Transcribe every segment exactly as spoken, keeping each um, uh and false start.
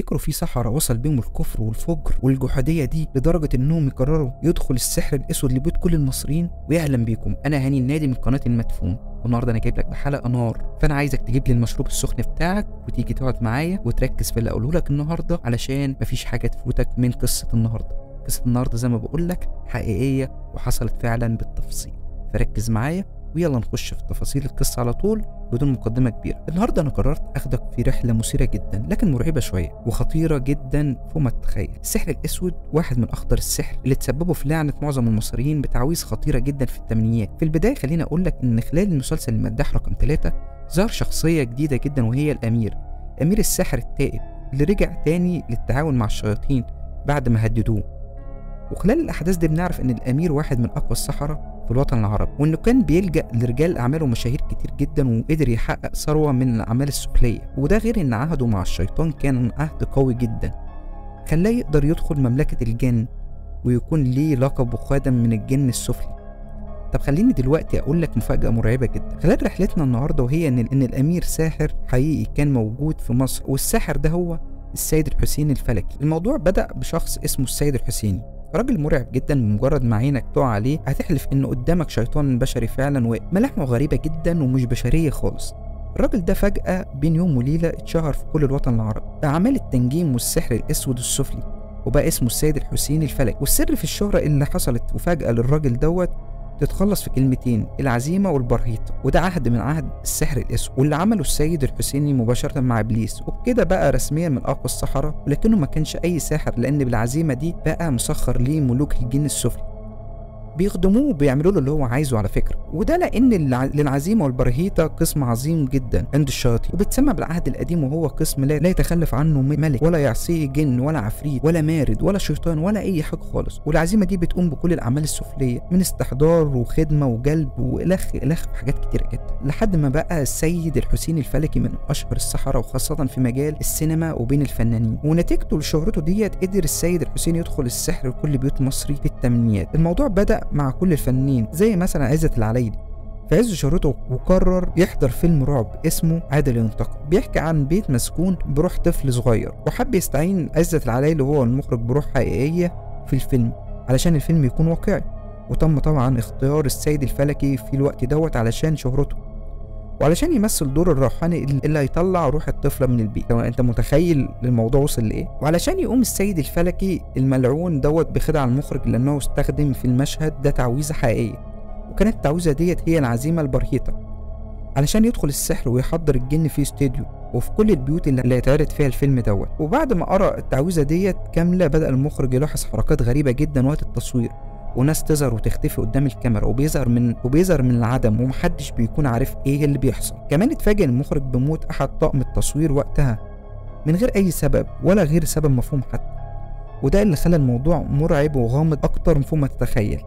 تفتكروا في سحرة وصل بيهم الكفر والفجر والجحودية دي لدرجة انهم يقرروا يدخل السحر الاسود لبيوت كل المصريين؟ ويعلم بيكم، انا هاني النادي من قناة المدفون، والنهارده انا جايب لك بحلقة نار. فانا عايزك تجيب لي المشروب السخن بتاعك وتيجي تقعد معايا وتركز في اللي اقوله لك النهارده، علشان مفيش حاجة تفوتك من قصة النهارده. قصة النهارده زي ما بقول لك حقيقية وحصلت فعلا بالتفصيل، فركز معايا ويلا نخش في تفاصيل القصة على طول بدون مقدمة كبيرة. النهاردة أنا قررت أخدك في رحلة مثيرة جدا لكن مرعبة شوية وخطيرة جدا فوق ما تتخيل. السحر الأسود واحد من أخطر السحر اللي تسببوا في لعنة معظم المصريين بتعويذ خطيرة جدا في الثمانينات. في البداية خليني أقول لك إن خلال المسلسل المداح رقم ثلاثة ظهر شخصية جديدة جدا وهي الأمير، أمير الساحر التائب اللي رجع تاني للتعاون مع الشياطين بعد ما هددوه. وخلال الأحداث دي بنعرف إن الأمير واحد من أقوى السحرة في الوطن العربي، وإنه كان بيلجأ لرجال أعمال ومشاهير كتير جدا وقدر يحقق ثروة من الأعمال السفلية. وده غير إن عهده مع الشيطان كان عهد قوي جدا خلاه يقدر يدخل مملكة الجن ويكون ليه لقب خادم من الجن السفلي. طب خليني دلوقتي أقول لك مفاجأة مرعبة جدا خلال رحلتنا النهاردة، وهي إن, إن الأمير ساحر حقيقي كان موجود في مصر، والساحر ده هو السيد الحسيني الفلكي. الموضوع بدأ بشخص اسمه السيد الحسيني، راجل مرعب جدا، بمجرد ما عينك تقع عليه هتحلف ان قدامك شيطان بشري فعلا، وملامحه غريبه جدا ومش بشريه خالص. الراجل ده فجأة بين يوم وليلة اتشهر في كل الوطن العربي بأعمال التنجيم والسحر الأسود السفلي، وبقى اسمه السيد الحسيني الفلكي. والسر في الشهرة اللي حصلت وفجأة للراجل دوت تتخلص في كلمتين: العزيمة والبرهيطة. وده عهد من عهد السحر الأسود واللي عمله السيد الحسيني مباشرة مع إبليس، وبكده بقى رسميا من أقوى السحرة، ولكنه ما كانش أي ساحر، لأن بالعزيمة دي بقى مسخر ليه ملوك الجن السفلي بيخدموه وبيعملوا له اللي هو عايزه على فكرة. وده لأن للعزيمة والبرهيطة قسم عظيم جدا عند الشياطين، وبتسمى بالعهد القديم، وهو قسم لا, لا يتخلف عنه ملك ولا يعصيه جن ولا عفريت ولا مارد ولا شيطان ولا أي حاجة خالص. والعزيمة دي بتقوم بكل الأعمال السفلية من استحضار وخدمة وجلب وإلخ إلخ في حاجات كتيرة جدا، لحد ما بقى السيد الحسيني الفلكي من أشهر السحرة، وخاصة في مجال السينما وبين الفنانين. ونتيجته لشهرته ديت قدر السيد الحسيني يدخل السحر لكل بيوت مصري في الثمانينات. الموضوع بدأ مع كل الفنانين زي مثلا عزت العلايلي في عز شهرته، وقرر يحضر فيلم رعب اسمه عادل ينتقم، بيحكي عن بيت مسكون بروح طفل صغير، وحب يستعين عزت العلايلي وهو المخرج بروح حقيقية في الفيلم علشان الفيلم يكون واقعي. وتم طبعا اختيار السيد الفلكي في الوقت دوت علشان شهرته وعلشان يمثل دور الروحاني اللي هيطلع روح الطفله من البيت. انت متخيل الموضوع وصل لايه؟ وعلشان يقوم السيد الفلكي الملعون دوت بخدع المخرج، لانه استخدم في المشهد ده تعويذه حقيقيه، وكانت التعويذه ديت هي العزيمه البرهيطه، علشان يدخل السحر ويحضر الجن في استوديو وفي كل البيوت اللي هيتعرض فيها الفيلم دوت. وبعد ما قرأ التعويذه ديت كامله بدأ المخرج يلاحظ حركات غريبه جدا وقت التصوير، وناس تظهر وتختفي قدام الكاميرا، وبيظهر من وبيظهر من العدم، ومحدش بيكون عارف ايه اللي بيحصل. كمان اتفاجئ المخرج بموت احد طاقم التصوير وقتها من غير اي سبب ولا غير سبب مفهوم حتى، وده اللي خلى الموضوع مرعب وغامض اكتر من فوق ما تتخيل.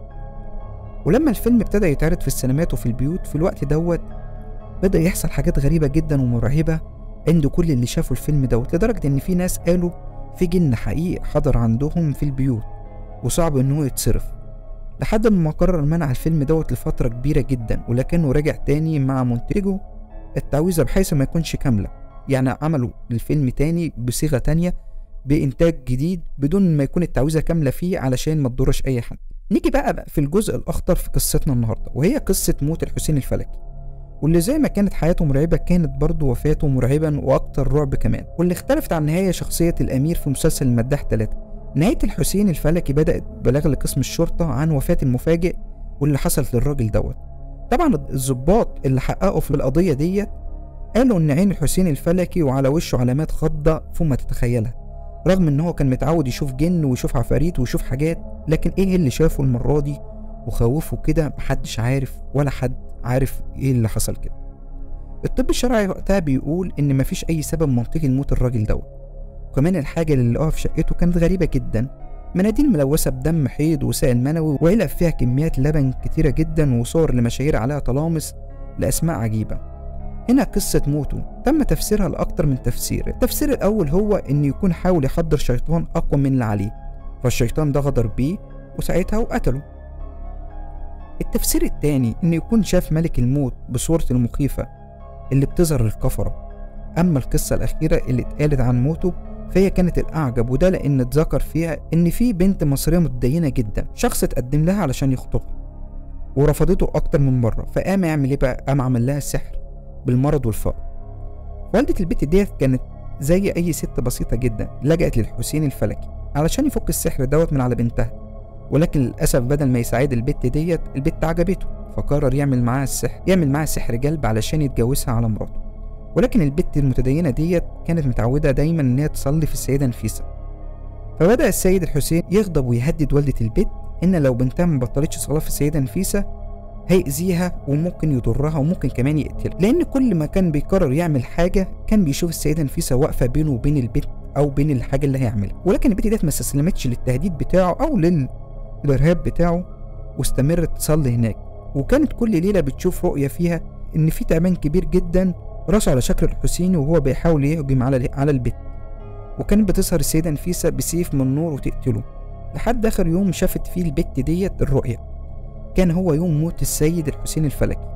ولما الفيلم ابتدى يتعرض في السينمات وفي البيوت في الوقت دوت بدأ يحصل حاجات غريبة جدا ومرعبة عند كل اللي شافوا الفيلم دوت، لدرجة ان في ناس قالوا في جن حقيقي حضر عندهم في البيوت وصعب انه يتصرف، لحد ما قرر منع الفيلم دوت لفترة كبيرة جدا، ولكنه رجع تاني مع منتجه التعويذة بحيث ما يكونش كاملة. يعني عملوا الفيلم تاني بصيغة تانية بإنتاج جديد بدون ما يكون التعويذة كاملة فيه علشان ما تضرش أي حد. نيجي بقى, بقى في الجزء الأخطر في قصتنا النهاردة، وهي قصة موت الحسين الفلكي، واللي زي ما كانت حياته مرعبة كانت برضه وفاته مرعبا وأكتر رعب كمان، واللي اختلفت عن نهاية شخصية الأمير في مسلسل المداح ثلاثة. نهاية الحسين الفلكي بدأت ببلاغ لقسم الشرطة عن وفاة المفاجئ واللي حصلت للراجل دوت. طبعا الضباط اللي حققوا في القضية ديت قالوا ان عين الحسين الفلكي وعلى وشه علامات خضة فوق ما تتخيلها، رغم ان هو كان متعود يشوف جن ويشوف عفاريت ويشوف حاجات، لكن ايه اللي شافه المرة دي وخوفه كده محدش عارف ولا حد عارف ايه اللي حصل كده. الطب الشرعي وقتها بيقول ان مفيش اي سبب منطقي لموت الراجل دوت، وكمان الحاجة اللي لقاها في شقته كانت غريبة جدا، مناديل ملوثة بدم حيض وسائل منوي، وعلب فيها كميات لبن كتيرة جدا، وصور لمشاهير عليها طلامس لأسماء عجيبة. هنا قصة موته تم تفسيرها لأكتر من تفسير. التفسير الأول هو إن يكون حاول يحضر شيطان أقوى من اللي عليه، فالشيطان ده غدر بيه وساعتها وقتله. التفسير التاني إن يكون شاف ملك الموت بصورته المخيفة اللي بتظهر للكفرة. أما القصة الأخيرة اللي اتقالت عن موته فهي كانت الأعجب، وده لأن اتذكر فيها إن في بنت مصرية متدينة جدا شخص اتقدم لها علشان يخطبها ورفضته أكتر من مرة، فقام يعمل إيه بقى؟ قام عمل لها السحر بالمرض والفقر. والدة البت ديت كانت زي أي ست بسيطة جدا لجأت للحسين الفلكي علشان يفك السحر دوت من على بنتها، ولكن للأسف بدل ما يساعد البت ديت البت عجبته، فقرر يعمل معاها السحر يعمل معاها سحر جلب علشان يتجوزها على مراته. ولكن البت المتدينة ديت كانت متعودة دايما إن هي تصلي في السيدة نفيسة، فبدأ السيد الحسين يغضب ويهدد والدة البت إن لو بنتها ما بطلتش صلاة في السيدة نفيسة هيأذيها وممكن يضرها وممكن كمان يقتلها، لأن كل ما كان بيقرر يعمل حاجة كان بيشوف السيدة نفيسة واقفة بينه وبين البت أو بين الحاجة اللي هيعملها. ولكن البت ديت ما استسلمتش للتهديد بتاعه أو للإرهاب بتاعه واستمرت تصلي هناك، وكانت كل ليلة بتشوف رؤية فيها إن في تعبان كبير جدا راسه على شكل الحسيني وهو بيحاول يهجم على على البت، وكانت بتظهر السيدة نفيسة بسيف من نور وتقتله، لحد آخر يوم شافت فيه البت ديت الرؤية كان هو يوم موت السيد الحسين الفلكي.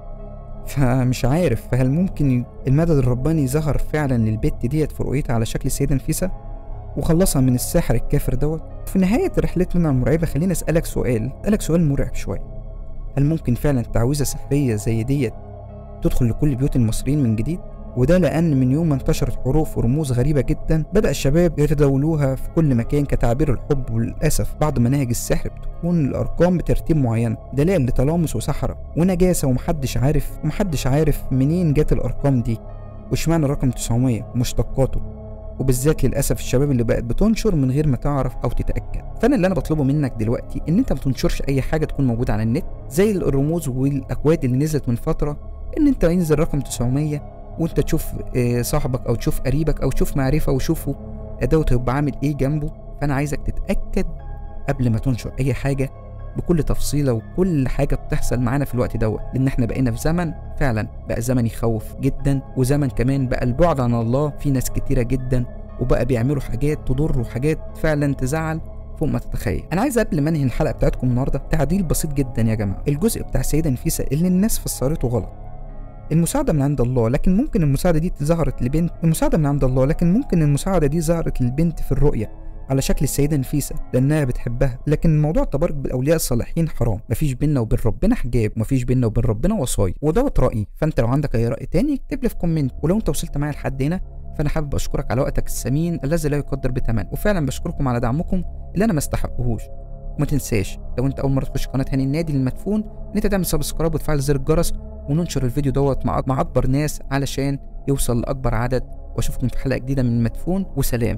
فمش عارف فهل ممكن المدد الرباني ظهر فعلا للبت ديت في رؤيتها على شكل السيدة نفيسة وخلصها من الساحر الكافر دوت؟ في نهاية رحلتنا المرعبة خليني أسألك سؤال أسألك سؤال مرعب شوية، هل ممكن فعلا تعويذة سحرية زي ديت تدخل لكل بيوت المصريين من جديد؟ وده لأن من يوم ما انتشرت حروف ورموز غريبة جدا بدأ الشباب يتداولوها في كل مكان كتعبير الحب، وللأسف بعض مناهج السحر بتكون الأرقام بترتيب معين دليل لتلامس وسحرة ونجاسة، ومحدش عارف ومحدش عارف منين جت الأرقام دي واشمعنى الرقم تسعمية ومشتقاته، وبالذات للأسف الشباب اللي بقت بتنشر من غير ما تعرف أو تتأكد. فأنا اللي أنا بطلبه منك دلوقتي إن أنت ما تنشرش أي حاجة تكون موجودة على النت زي الرموز والأكواد اللي نزلت من فترة، إن أنت ينزل رقم تسعمية وانت تشوف صاحبك او تشوف قريبك او تشوف معرفة وشوفه دوت هيبقى عامل ايه جنبه. فانا عايزك تتأكد قبل ما تنشر اي حاجة بكل تفصيلة وكل حاجة بتحصل معانا في الوقت دوت، لان احنا بقينا في زمن فعلا بقى زمن يخوف جدا، وزمن كمان بقى البعد عن الله في ناس كتيرة جدا، وبقى بيعملوا حاجات تضر وحاجات فعلا تزعل فوق ما تتخيل. انا عايز قبل ما انهي الحلقة بتاعتكم النهاردة تعديل بسيط جدا يا جماعة. الجزء بتاع السيدة نفيسة اللي الناس فسرته غلط، المساعدة من عند الله، لكن ممكن المساعدة دي ظهرت لبنت المساعدة من عند الله لكن ممكن المساعدة دي ظهرت للبنت في الرؤية على شكل السيدة نفيسة لأنها بتحبها، لكن موضوع التبارك بالأولياء الصالحين حرام، مفيش بيننا وبين ربنا حجاب، مفيش بيننا وبين ربنا وصايا، ودوت رأيي. فأنت لو عندك أي رأي تاني اكتب لي في كومنت، ولو أنت وصلت معايا لحد هنا فأنا حابب أشكرك على وقتك الثمين الذي لا يقدر بثمن، وفعلا بشكركم على دعمكم اللي أنا ما استحقهوش. وما تنساش لو أنت أول مرة تخش قناة هاني النادي للمدفون إن أنت تعمل سبسكرايب وتفعل زر الجرس، وننشر الفيديو دوت مع مع اكبر ناس علشان يوصل لاكبر عدد. واشوفكم في حلقة جديدة من المدفون، وسلام.